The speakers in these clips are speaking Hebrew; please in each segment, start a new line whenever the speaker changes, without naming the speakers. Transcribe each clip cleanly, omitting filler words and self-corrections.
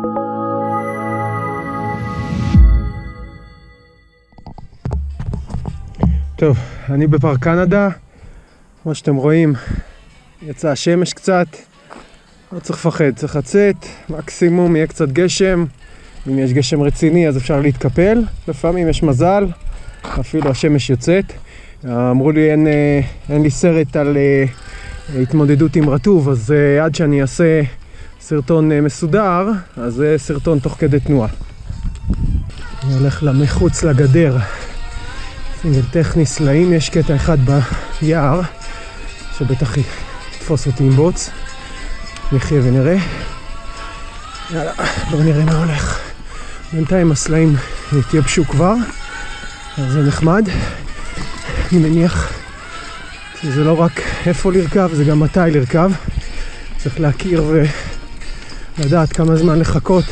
טוב, אני בפארק קנדה, כמו שאתם רואים, יצא השמש קצת, לא צריך לפחד, צריך לצאת, מקסימום יהיה קצת גשם, אם יש גשם רציני אז אפשר להתקפל, לפעמים יש מזל, אפילו השמש יוצאת. אמרו לי אין לי סרט על התמודדות עם רטוב, אז עד שאני אעשה סרטון מסודר, אז זה סרטון תוך כדי תנועה. אני הולך למחוץ לגדר. סינגל טכני סלעים, יש קטע אחד ביער שבטח יתפוס אותי עם בוץ, נחיה ונראה. יאללה, בואו נראה מה הולך. בינתיים הסלעים התייבשו כבר, אז זה נחמד. אני מניח שזה לא רק איפה לרכב, זה גם מתי לרכב. צריך להכיר ולדעת כמה זמן לחכות.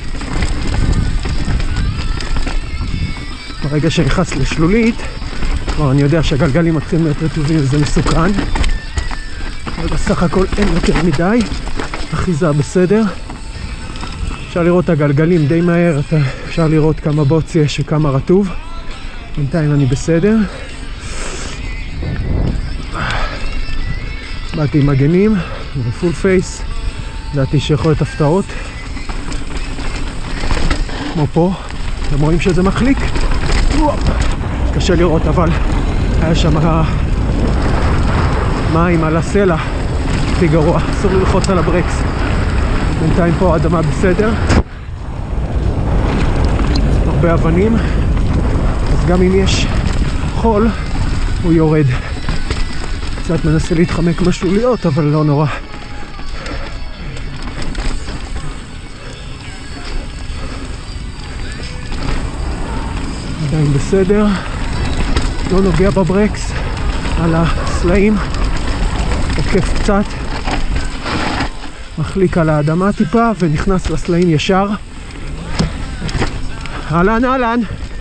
ברגע שנכנס לשלולית, כבר אני יודע שהגלגלים מתחילים להיות רטובים וזה מסוכן. אבל בסך הכל אין יותר מדי, אחיזה בסדר. אפשר לראות את הגלגלים די מהר, אפשר לראות כמה בוץ יש וכמה רטוב. בינתיים אני בסדר. באתי עם מגנים ופול פייס, ידעתי שיכול להיות הפתעות. כמו פה, אתם רואים שזה מחליק. קשה לראות, אבל היה שם מים על הסלע, הכי גרוע, אסור ללחוץ על הברקס. בינתיים פה האדמה בסדר, הרבה אבנים, אז גם אם יש חול הוא יורד. קצת מנסה להתחמק משוליות, אבל לא נורא. עדיין בסדר, לא נוגע בברקס על הסלעים, עוקף קצת, מחליק על האדמה טיפה ונכנס לסלעים ישר. אהלן אהלן,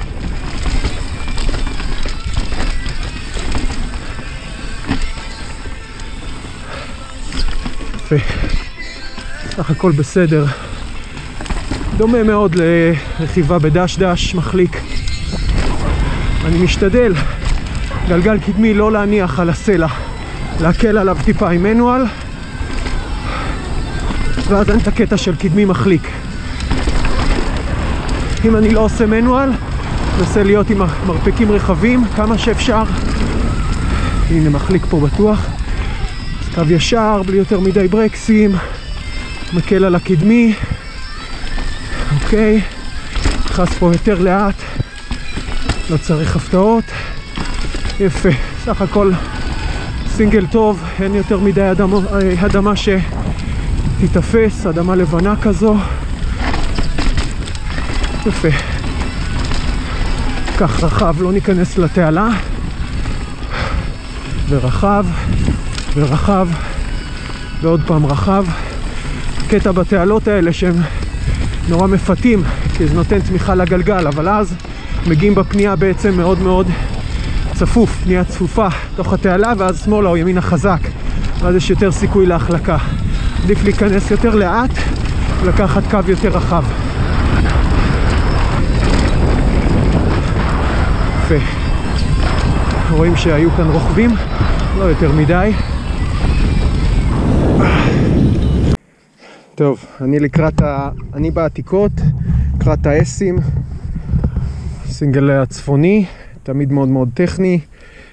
יפה, סך הכל בסדר, דומה מאוד לרכיבה בדש דש, מחליק. אני משתדל גלגל קדמי לא להניח על הסלע, להקל עליו טיפה עם מנואל, ואז אין את הקטע של קדמי מחליק. אם אני לא עושה מנואל, ננסה להיות עם מרפקים רחבים כמה שאפשר. הנה מחליק פה בטוח, אז קו ישר בלי יותר מדי ברקסים, מקל על הקדמי. אוקיי, נכנס פה יותר לאט, לא צריך הפתעות. יפה, סך הכל סינגל טוב, אין יותר מדי אדמה שתתאפס, אדמה לבנה כזו. יפה, כך רחב, לא ניכנס לתעלה, ורחב ורחב ועוד פעם רחב. קטע בתעלות האלה שהם נורא מפתים, כי זה נותן תמיכה לגלגל, אבל אז מגיעים בפנייה בעצם מאוד מאוד צפוף, פנייה צפופה תוך התעלה, ואז שמאלה או ימינה חזק, ואז יש יותר סיכוי להחלקה. עדיף להיכנס יותר לאט ולקחת קו יותר רחב. יפה, רואים שהיו כאן רוכבים, לא יותר מדי. טוב, אני בעתיקות, לקראת האסים, סינגל הצפוני, תמיד מאוד מאוד טכני.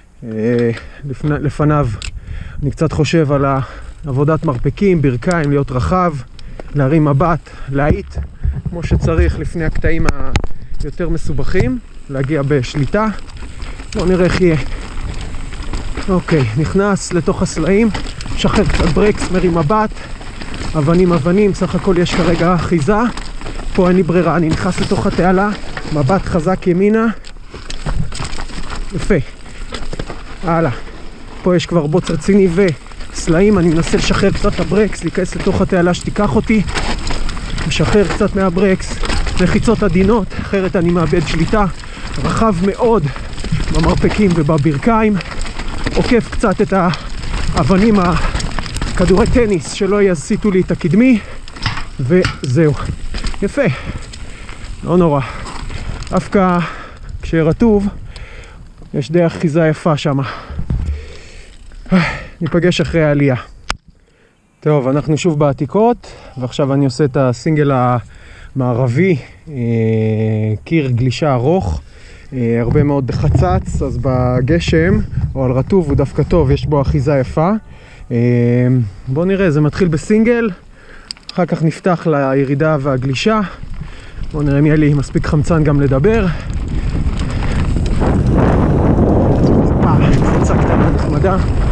לפניו אני קצת חושב על עבודת מרפקים, ברכיים, להיות רחב, להרים מבט, להאיט כמו שצריך לפני הקטעים היותר מסובכים, להגיע בשליטה. בואו נראה איך יהיה. אוקיי, נכנס לתוך הסלעים, שחרר קצת ברקס, מרים מבט, אבנים, סך הכל יש כרגע אחיזה. פה אין לי ברירה, אני נכנס לתוך התעלה, מבט חזק ימינה. יפה, הלאה. פה יש כבר בוץ רציני וסלעים, אני מנסה לשחרר קצת את הברקס, להיכנס לתוך התעלה שתיקח אותי, משחרר קצת מהברקס, לחיצות עדינות, אחרת אני מאבד שליטה. רחב מאוד במרפקים ובברכיים, עוקף קצת את האבנים, כדורי טניס שלא יסיטו לי את הקדמי, וזהו. יפה, לא נורא. דווקא כשרטוב, יש די אחיזה יפה שם. ניפגש אחרי העלייה. טוב, אנחנו שוב בעתיקות, ועכשיו אני עושה את הסינגל המערבי, קיר גלישה ארוך, הרבה מאוד בחצץ, אז בגשם או על רטוב הוא דווקא טוב, יש בו אחיזה יפה. בואו נראה, זה מתחיל בסינגל, אחר כך נפתח לירידה והגלישה. בואו נראה אם יהיה לי מספיק חמצן גם לדבר. קפיצה קטנה נחמדה.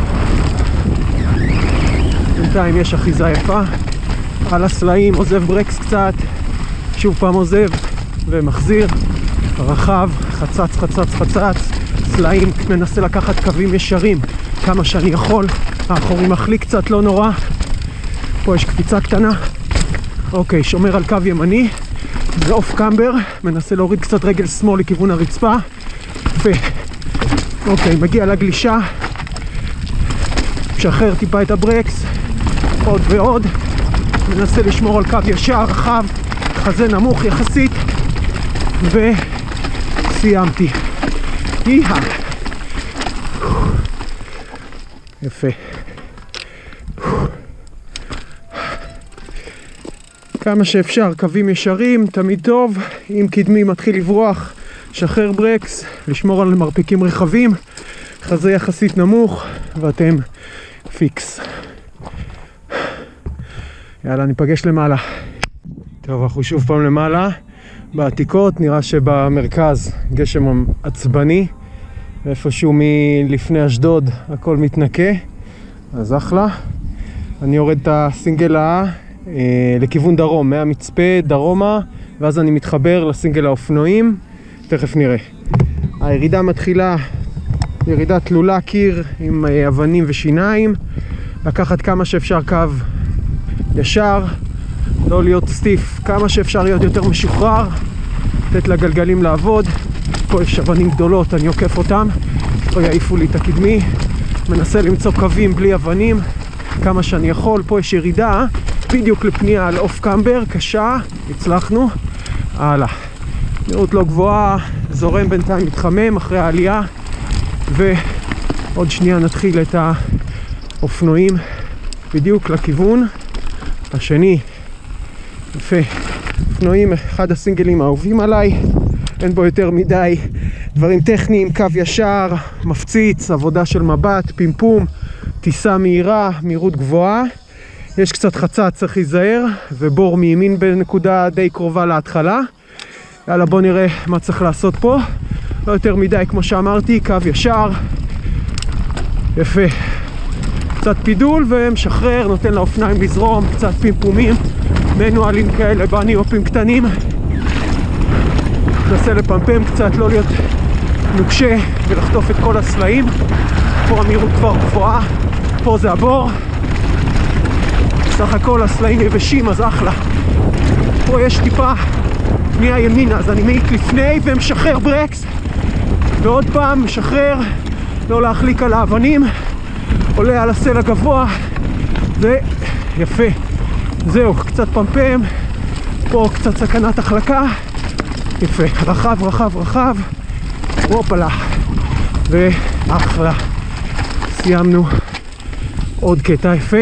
בינתיים יש אחיזה יפה. על הסלעים עוזב ברקס קצת, שוב פעם עוזב ומחזיר. רחב, חצץ, חצץ, חצץ. סלעים, מנסה לקחת קווים ישרים כמה שאני יכול. האחורי מחליק קצת, לא נורא. פה יש קפיצה קטנה. אוקיי, שומר על קו ימני. זה אוף קמבר, מנסה להוריד קצת רגל שמאל לכיוון הרצפה. יפה. אוקיי, מגיע לגלישה. משחרר טיפה את הברקס. עוד ועוד. מנסה לשמור על קו ישר, רחב. חזה נמוך יחסית. וסיימתי. יאה. יפה. כמה שאפשר, קווים ישרים, תמיד טוב. אם קדמי מתחיל לברוח, שחרר ברקס, לשמור על מרפקים רחבים, חזה יחסית נמוך, ואתם פיקס. יאללה, ניפגש למעלה. טוב, אנחנו שוב פעם למעלה. בעתיקות, נראה שבמרכז גשם עצבני, ואיפשהו מלפני אשדוד הכל מתנקה, אז אחלה. אני יורד את הסינגל לכיוון דרום, מהמצפה דרומה, ואז אני מתחבר לסינגל האופנועים, תכף נראה. הירידה מתחילה, ירידה תלולה קיר עם אבנים ושיניים, לקחת כמה שאפשר קו ישר, לא להיות סטיף, כמה שאפשר להיות יותר משוחרר, לתת לגלגלים לעבוד. פה יש אבנים גדולות, אני עוקף אותם, לא יעיפו לי את הקדמי, מנסה למצוא קווים בלי אבנים, כמה שאני יכול. פה יש ירידה, בדיוק לפנייה על אוף קמבר, קשה, הצלחנו, הלאה. נראות לא גבוהה, זורם בינתיים מתחמם אחרי העלייה, ועוד שנייה נתחיל את האופנועים בדיוק לכיוון השני. יפה. אופנועים, אחד הסינגלים האהובים עליי, אין בו יותר מדי דברים טכניים, קו ישר, מפציץ, עבודה של מבט, פימפום, טיסה מהירה, מהירות גבוהה. יש קצת חצה, צריך להיזהר, ובור מימין בנקודה די קרובה להתחלה. יאללה, בוא נראה מה צריך לעשות פה. לא יותר מדי, כמו שאמרתי, קו ישר. יפה. קצת פידול ומשחרר, נותן לאופניים לזרום, קצת פימפומים, מנואלים כאלה, בניופים קטנים. ננסה לפמפם קצת, לא להיות נוקשה ולחטוף את כל הסלעים. פה המהירות כבר גבוהה, פה זה הבור. סך הכל הסלעים יבשים, אז אחלה. פה יש טיפה פנייה ימינה, אז אני מעיק לפני ומשחרר ברקס. ועוד פעם משחרר, לא להחליק על האבנים. עולה על הסלע גבוה, ויפה. זהו, קצת פמפם. פה קצת סכנת החלקה. יפה, רחב, רחב, רחב. הופלה. ואחלה. סיימנו. עוד קטע יפה.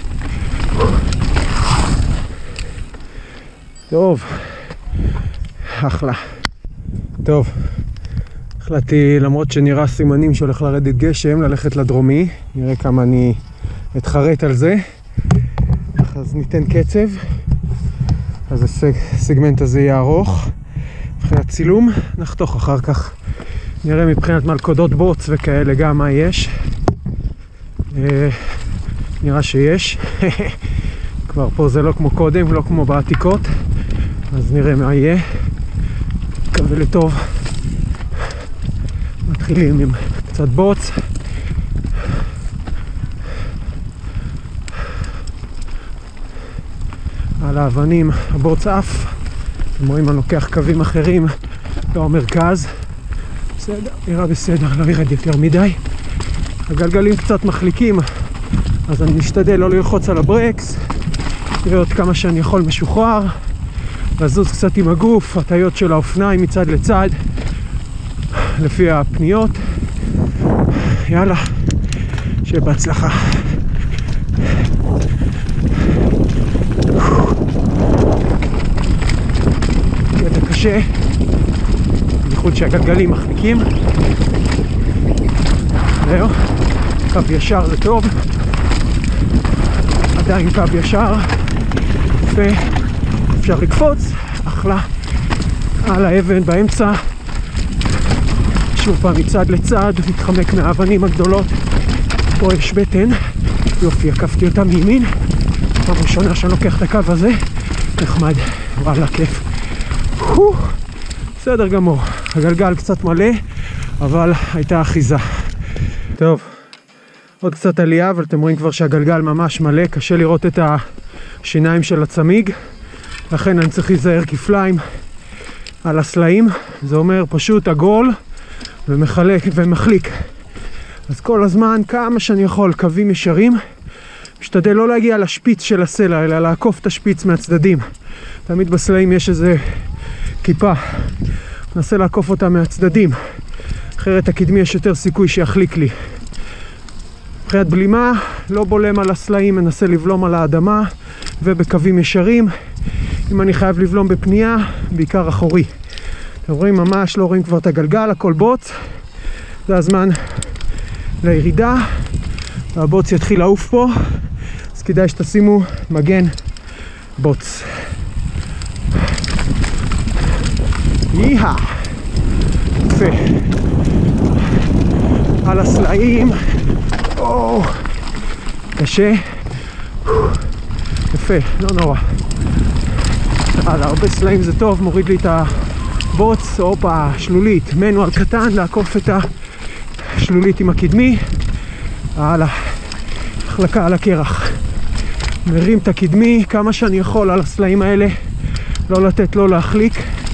טוב. אחלה. טוב. החלטתי, למרות שנראה סימנים שהולך לרדת גשם, ללכת לדרומי. נראה כמה אני אתחרט על זה. אז ניתן קצב. אז הסגמנט הזה יהיה ארוך. מבחינת צילום, נחתוך אחר כך. נראה מבחינת מלכודות בוץ וכאלה גם מה יש. נראה שיש. כבר פה זה לא כמו קודם, לא כמו בעתיקות. אז נראה מה יהיה. מקווה לטוב. מתחילים עם קצת בוץ. על האבנים הבוץ עף. אתם רואים, אני לוקח קווים אחרים, לא המרכז. בסדר, נראה בסדר, לא ירד יותר מדי. הגלגלים קצת מחליקים, אז אני משתדל לא ללחוץ על הברקס. נראה עוד כמה שאני יכול משוחרר. לזוז קצת עם הגוף, הטיות של האופניים מצד לצד, לפי הפניות. יאללה, שיהיה בהצלחה. קטע קשה, בייחוד שהגלגלים מחליקים. זהו, קו ישר זה טוב, עדיין קו ישר, ואפשר לקפוץ, אחלה, על האבן באמצע, שוב פעם מצד לצד, להתחמק מהאבנים הגדולות. פה יש בטן, יופי, עקפתי אותה מימין, פעם ראשונה שאני לוקח את הקו הזה, נחמד, וואלה, כיף. בסדר גמור, הגלגל קצת מלא, אבל הייתה אחיזה. טוב, עוד קצת עלייה, אבל אתם רואים כבר שהגלגל ממש מלא, קשה לראות את השיניים של הצמיג, לכן אני צריך להיזהר כפליים על הסלעים. זה אומר פשוט עגול ומחליק. אז כל הזמן, כמה שאני יכול, קווים ישרים, משתדל לא להגיע לשפיץ של הסלע, אלא לעקוף את השפיץ מהצדדים. תמיד בסלעים יש איזה כיפה, ננסה לעקוף אותה מהצדדים, אחרת הקדמי יש יותר סיכוי שיחליק לי. מבחינת בלימה, לא בולם על הסלעים, מנסה לבלום על האדמה ובקווים ישרים. אם אני חייב לבלום בפנייה, בעיקר אחורי. אתם רואים ממש, לא רואים כבר את הגלגל, הכל בוץ. זה הזמן לירידה, והבוץ יתחיל לעוף פה, אז כדאי שתשימו מגן בוץ. יאה! יפה. על הסלעים. קשה. יפה, לא נורא. הרבה סלעים זה טוב, מוריד לי את הבוץ. הופה, שלולית, מנואל קטן, לעקוף את השלולית עם הקדמי. הלאה, החלקה על הקרח. מרים את הקדמי כמה שאני יכול על הסלעים האלה, לא לתת לו להחליק.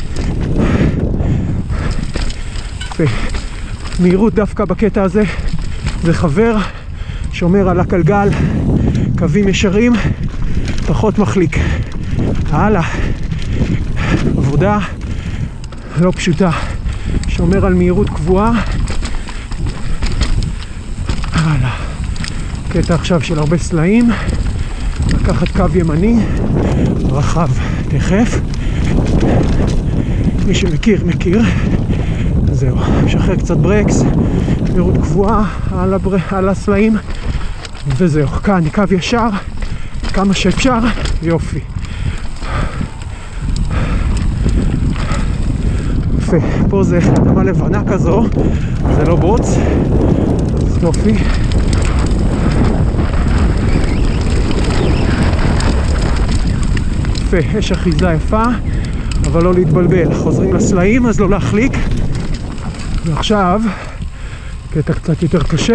יפה. מהירות דווקא בקטע הזה זה חבר, שומר על הגלגל, קווים ישרים, פחות מחליק. הלאה, עבודה לא פשוטה, שומר על מהירות קבועה. הלאה, קטע עכשיו של הרבה סלעים, לקחת קו ימני, רחב תכף, מי שמכיר מכיר. זהו, משחרר קצת ברקס, מהירות קבועה על הסלעים, וזהו, כאן קו ישר, כמה שאפשר, יופי. יפה, פה זה אדמה לבנה כזו, זה לא בוץ, אז יופי. יפה, יש אחיזה יפה, אבל לא להתבלבל, חוזרים לסלעים אז לא להחליק. ועכשיו, קטע קצת יותר קשה,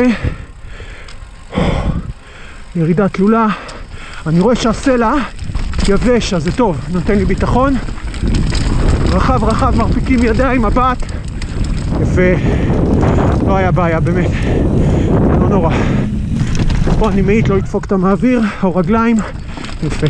ירידה תלולה, אני רואה שהסלע יבש, אז זה טוב, נותן לי ביטחון. רחב רחב, מרפיקים ידיים, מבט, יפה, לא היה בעיה באמת, לא נורא. פה אני מעיט לא לדפוק את המעביר, או רגליים, יפה.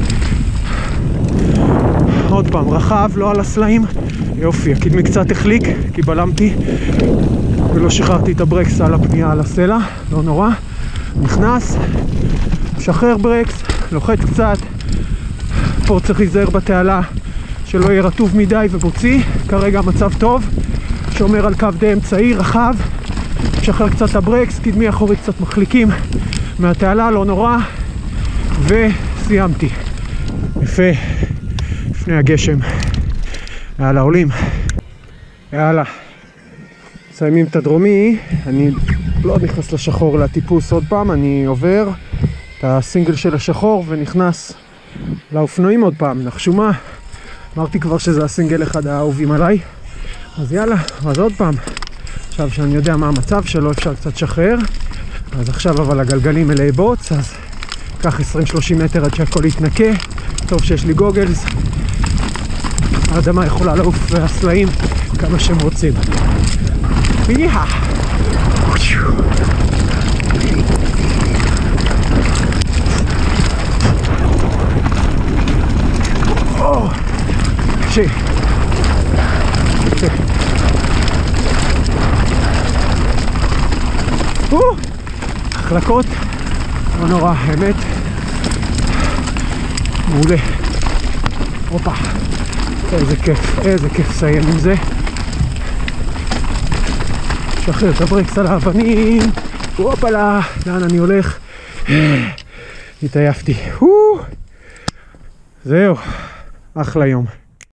עוד פעם, רחב, לא על הסלעים, יופי, הקדמי קצת החליק, כי בלמתי ולא שחררתי את הברקס על הפנייה על הסלע, לא נורא. נכנס, משחרר ברקס, לוחץ קצת, פה צריך להיזהר בתעלה שלא יהיה רטוב מדי ובוצי. כרגע המצב טוב, שומר על קו די אמצעי, רחב, משחרר קצת הברקס, קדמי אחורי קצת מחליקים מהתעלה, לא נורא, וסיימתי. יפה, לפני הגשם. יאללה, עולים. יאללה, מסיימים את הדרומי. אני לא נכנס לשחור לטיפוס עוד פעם, אני עובר את הסינגל של השחור ונכנס לאופנועים עוד פעם. נחשו מה? אמרתי כבר שזה הסינגל אחד האהובים עליי, אז יאללה, אז עוד פעם. עכשיו שאני יודע מה המצב שלו, אפשר קצת שחרר. אז עכשיו אבל הגלגלים מלאי בוץ, אז קח 20-30 מטר עד שהכל יתנקה. טוב שיש לי גוגלס, האדמה יכולה לעוף והסלעים כמה שהם רוצים. ויאה! קשה. החלקות, לא נורא, האמת. מעולה. הופה, איזה כיף לסיים עם זה. שחרר את הברקס על האבנים. הופלה, לאן אני הולך? התעייפתי. זהו, אחלה יום.